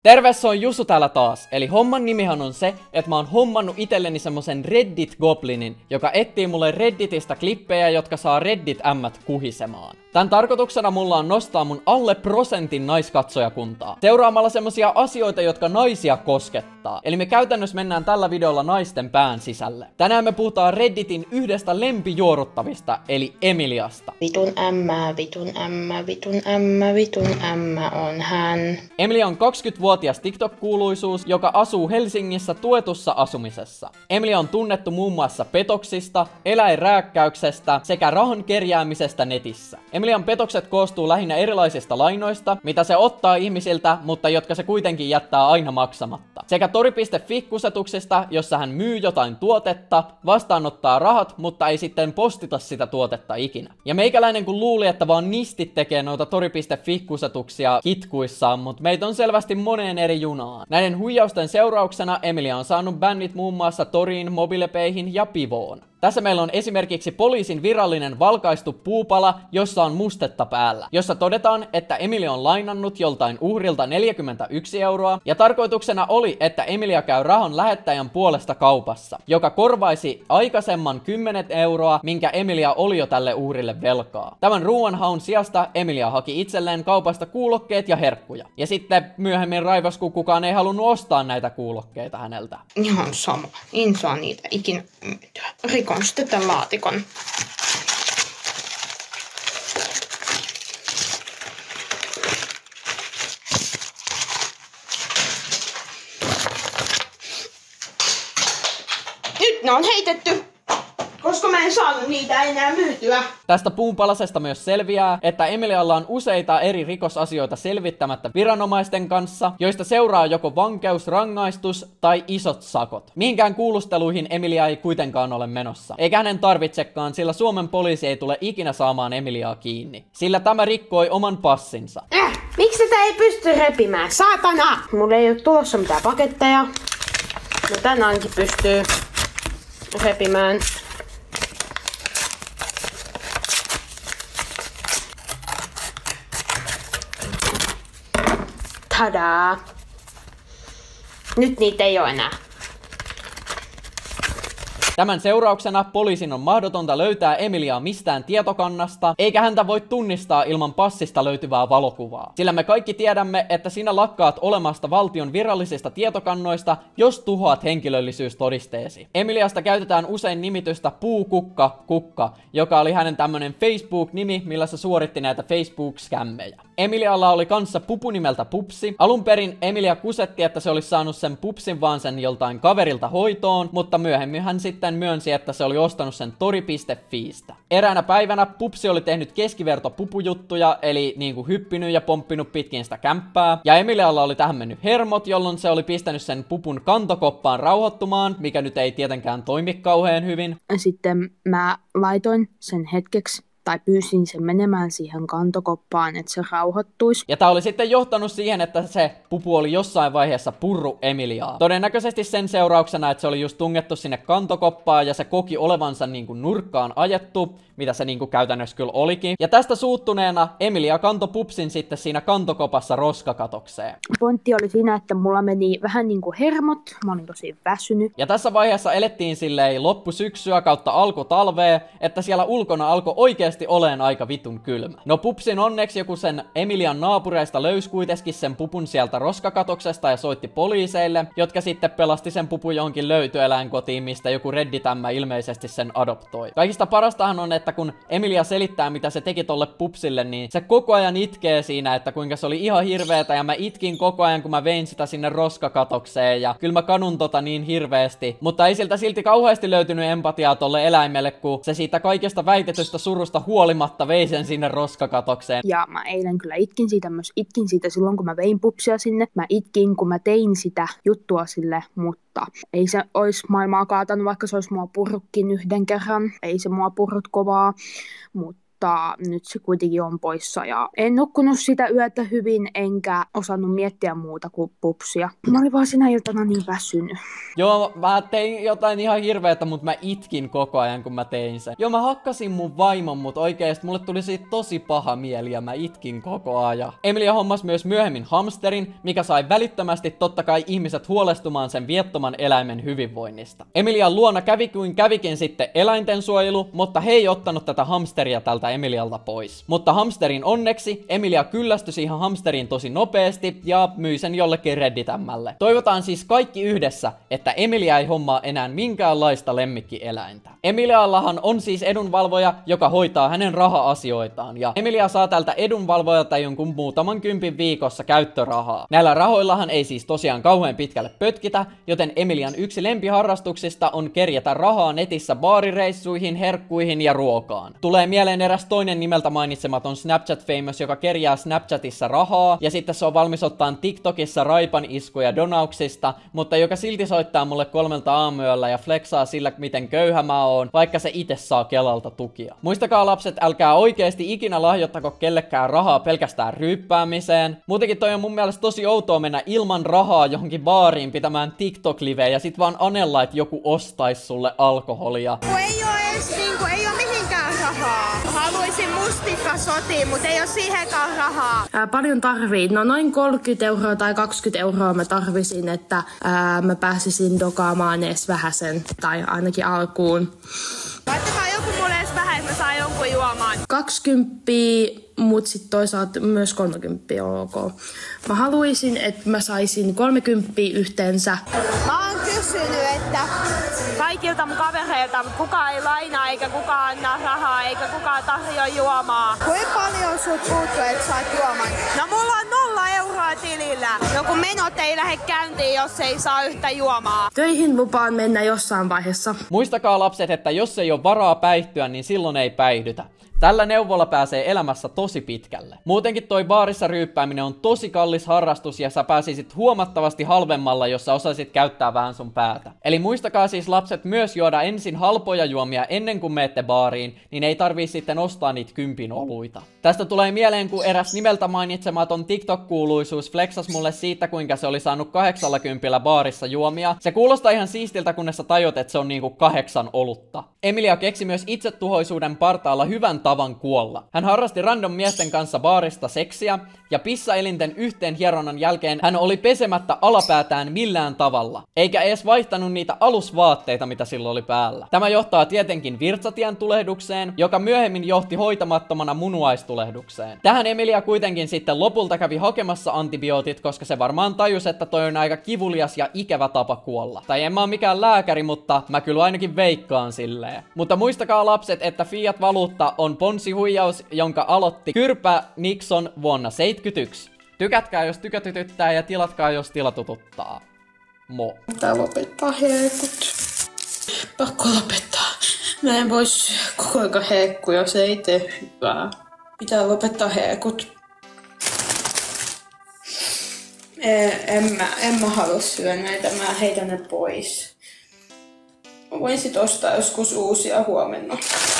Terve, se on Jussu täällä taas. Eli homman nimihan on se, että mä oon hommannut itselleni semmosen Reddit-goblinin, joka etsii mulle Redditistä klippejä, jotka saa Reddit-ämmät kuhisemaan. Tän tarkoituksena mulla on nostaa mun alle prosentin naiskatsojakuntaa seuraamalla semmosia asioita, jotka naisia koskettaa. Eli me käytännössä mennään tällä videolla naisten pään sisälle. Tänään me puhutaan Redditin yhdestä lempijuoruttavista, eli Emiliasta. Vitun ämmä, vitun ämmä, vitun ämmä, vitun ämmä on hän. Emilia on 20-vuotias TikTok-kuuluisuus, joka asuu Helsingissä tuetussa asumisessa. Emilia on tunnettu muun muassa petoksista, eläinrääkkäyksestä sekä rahan kerjäämisestä netissä. Emilian petokset koostuu lähinnä erilaisista lainoista, mitä se ottaa ihmisiltä, mutta jotka se kuitenkin jättää aina maksamatta. Sekä tori.fi-kusetuksista, jossa hän myy jotain tuotetta, vastaanottaa rahat, mutta ei sitten postita sitä tuotetta ikinä. Ja meikäläinen kun luuli, että vaan nistit tekee noita tori.fi-kusetuksia kitkuissaan, mutta meitä on selvästi moneen eri junaan. Näiden huijausten seurauksena Emilia on saanut bännit muun muassa Toriin, Mobilepayhin ja Pivoon. Tässä meillä on esimerkiksi poliisin virallinen valkaistu puupala, jossa on mustetta päällä, jossa todetaan, että Emilia on lainannut joltain uhrilta 41 euroa, ja tarkoituksena oli, että Emilia käy rahan lähettäjän puolesta kaupassa, joka korvaisi aikaisemman 10 euroa, minkä Emilia oli jo tälle uhrille velkaa. Tämän ruuanhaun sijasta Emilia haki itselleen kaupasta kuulokkeet ja herkkuja, ja sitten myöhemmin raivos, kun kukaan ei halunnut ostaa näitä kuulokkeita häneltä. Ihan sama, en saa niitä ikinä myytyä. Rikon sitten tämän laatikon. Nyt ne on heitetty, koska mä en saanut niitä enää myytyä. Tästä puunpalasesta myös selviää, että Emilialla on useita eri rikosasioita selvittämättä viranomaisten kanssa, joista seuraa joko vankeus, rangaistus tai isot sakot. Mihinkään kuulusteluihin Emilia ei kuitenkaan ole menossa, eikä hänen tarvitsekaan, sillä Suomen poliisi ei tule ikinä saamaan Emiliaa kiinni, sillä tämä rikkoi oman passinsa. Miksi tätä ei pysty repimään? Saatana! Mulla ei ole tulossa mitään paketteja. No tän ainakin pystyy repimään. Tadaa! Nyt niitä ei ole enää. Tämän seurauksena poliisin on mahdotonta löytää Emiliaa mistään tietokannasta, eikä häntä voi tunnistaa ilman passista löytyvää valokuvaa. Sillä me kaikki tiedämme, että sinä lakkaat olemasta valtion virallisista tietokannoista, jos tuhoat henkilöllisyystodisteesi. Emiliasta käytetään usein nimitystä Puukukka Kukka, joka oli hänen tämmönen Facebook-nimi, millä se suoritti näitä Facebook-skämmejä. Emilialla oli kanssa pupu nimeltä Pupsi. Alun perin Emilia kusetti, että se olisi saanut sen pupsin vaan sen joltain kaverilta hoitoon, mutta myöhemmin hän sitten myönsi, että se oli ostanut sen tori.fiistä. Eräänä päivänä Pupsi oli tehnyt keskiverto pupujuttuja, eli niinku hyppinyt ja pomppinut pitkin sitä kämppää, ja Emilialla oli tähän mennyt hermot, jolloin se oli pistänyt sen pupun kantokoppaan rauhoittumaan, mikä nyt ei tietenkään toimi kauhean hyvin. Sitten mä laitoin sen hetkeksi tai pyysin sen menemään siihen kantokoppaan, että se rauhoittuisi. Ja tää oli sitten johtanut siihen, että se pupu oli jossain vaiheessa purru Emiliaa. Todennäköisesti sen seurauksena, että se oli just tungettu sinne kantokoppaan ja se koki olevansa niinku nurkkaan ajettu, mitä se niinku käytännössä kyllä olikin. Ja tästä suuttuneena Emilia kantoi Pupsin sitten siinä kantokopassa roskakatokseen. Pointti oli siinä, että mulla meni vähän niinku hermot, mä olin tosi väsynyt. Ja tässä vaiheessa elettiin silleen loppusyksyä kautta alkutalvea, että siellä ulkona alkoi oikeasti oleen aika vitun kylmä. No Pupsin onneksi joku sen Emilian naapureista löysi kuitenkin sen pupun sieltä roskakatoksesta ja soitti poliiseille, jotka sitten pelasti sen pupun johonkin löytyeläinkotiin, mistä joku redditämmä ilmeisesti sen adoptoi. Kaikista parastahan on, että kun Emilia selittää, mitä se teki tolle Pupsille, niin se koko ajan itkee siinä, että kuinka se oli ihan hirveetä, ja mä itkin koko ajan, kun mä vein sitä sinne roskakatokseen, ja kyllä mä kanun tota niin hirveästi. Mutta ei siltä silti kauheasti löytynyt empatiaa tolle eläimelle, kun se siitä kaikesta väitetystä surusta huolimatta vei sen sinne roskakatokseen. Ja mä eilen kyllä itkin siitä silloin, kun mä vein Pupsia sinne. Mä itkin, kun mä tein sitä juttua sille, mutta ei se olisi maailmaa kaatanut, vaikka se olisi mua purrutkin yhden kerran. Ei se mua purrut kovaa, mutta mutta nyt se kuitenkin on poissa ja en nukkunut sitä yötä hyvin, enkä osannut miettiä muuta kuin pupsia. Mä olin vaan sinä iltana niin väsynyt. Joo, mä tein jotain ihan hirveetä, mutta mä itkin koko ajan, kun mä tein sen. Joo, mä hakkasin mun vaimon, mutta oikeesti mulle tuli siitä tosi paha mieli ja mä itkin koko ajan. Emilia hommasi myös myöhemmin hamsterin, mikä sai välittömästi totta kai ihmiset huolestumaan sen viettoman eläimen hyvinvoinnista. Emilian luona kävi kuin kävikin sitten eläintensuojelu, mutta he ei ottanut tätä hamsteria tältä Emilialta pois. Mutta hamsterin onneksi Emilia kyllästyi siihen hamsteriin tosi nopeasti ja myi sen jollekin redditämmälle. Toivotaan siis kaikki yhdessä, että Emilia ei hommaa enää minkäänlaista lemmikkieläintä. Emiliallahan on siis edunvalvoja, joka hoitaa hänen raha-asioitaan, ja Emilia saa tältä edunvalvojalta jonkun muutaman kympin viikossa käyttörahaa. Näillä rahoillahan ei siis tosiaan kauhean pitkälle pötkitä, joten Emilian yksi lempiharrastuksista on kerjätä rahaa netissä baarireissuihin, herkkuihin ja ruokaan. Tulee mieleen eräs toinen nimeltä mainitsematon Snapchat famous, joka kerjää Snapchatissa rahaa, ja sitten se on valmis ottaa TikTokissa raipan iskuja donauksista, mutta joka silti soittaa mulle 3 aamuyöllä ja flexaa sillä, miten köyhä mä oon, vaikka se itse saa Kelalta tukia. Muistakaa lapset, älkää oikeesti ikinä lahjoittako kellekään rahaa pelkästään ryyppäämiseen. Muutenkin toi on mun mielestä tosi outoa mennä ilman rahaa johonkin baariin pitämään TikTok-livejä ja sit vaan anella, että joku ostais sulle alkoholia. Ei oo mihinkään rahaa. Haluaisin mustikkasotiin, mutta ei oo siihenkään rahaa. Paljon tarvii. No noin 30 € tai 20 € mä tarvisin, että mä pääsisin dokaamaan edes vähäsen. Tai ainakin alkuun. Laittakaa joku mulle edes vähän, että mä saan jonkun juomaan. 20, mut sit toisaalta myös 30 on ok. Mä haluaisin, että mä saisin 30 yhteensä. Mä oon kysynyt, että kaikilta mun kavereilta kukaan ei lainaa, eikä kukaan anna rahaa, eikä kukaan tarjoa juomaa. Kuinka paljon sut puuttuu, että saat juoman? No mulla on 0 € tilillä. No kun menot ei lähde käyntiin, jos ei saa yhtä juomaa. Töihin lupaan mennä jossain vaiheessa. Muistakaa lapset, että jos ei ole varaa päihtyä, niin silloin ei päihdytä. Tällä neuvolla pääsee elämässä tosi pitkälle. Muutenkin toi baarissa ryyppääminen on tosi kallis harrastus ja sä pääsisit huomattavasti halvemmalla, jos sä osaisit käyttää vähän sun päätä. Eli muistakaa siis lapset myös juoda ensin halpoja juomia ennen kuin menette baariin, niin ei tarvii sitten ostaa niitä 10 oluita. Tästä tulee mieleen, kun eräs nimeltä mainitsematon TikTok-kuuluisuus flexas mulle siitä, kuinka se oli saanut 80 baarissa juomia. Se kuulostaa ihan siistiltä, kunnes sä tajut, että se on niinku 8 olutta. Emilia keksi myös itsetuhoisuuden partaalla hyvän tavan kuolla. Hän harrasti random miesten kanssa baarista seksiä, ja pissaelinten yhteen hieronnan jälkeen hän oli pesemättä alapäätään millään tavalla, eikä edes vaihtanut niitä alusvaatteita, mitä sillä oli päällä. Tämä johtaa tietenkin virtsatien tulehdukseen, joka myöhemmin johti hoitamattomana munuaistulehdukseen. Tähän Emilia kuitenkin sitten lopulta kävi hakemassa antibiootit, koska se varmaan tajusi, että toi on aika kivulias ja ikävä tapa kuolla. Tai en mä oo mikään lääkäri, mutta mä kyllä ainakin veikkaan silleen. Mutta muistakaa lapset, että fiat-valuutta on ponsihuijaus, jonka aloitti Kyrpä Nixon vuonna 1971. Tykätkää, jos tykätytyttää, ja tilatkaa, jos tilatututtaa. Mo. Pitää lopettaa herkut. Pakko lopettaa. Mä en vois koko ajan herkkuja, se ei tee hyvää. Pitää lopettaa herkut. En mä halua syödä näitä, mä heitän ne pois. Mä voin sit ostaa joskus uusia huomenna.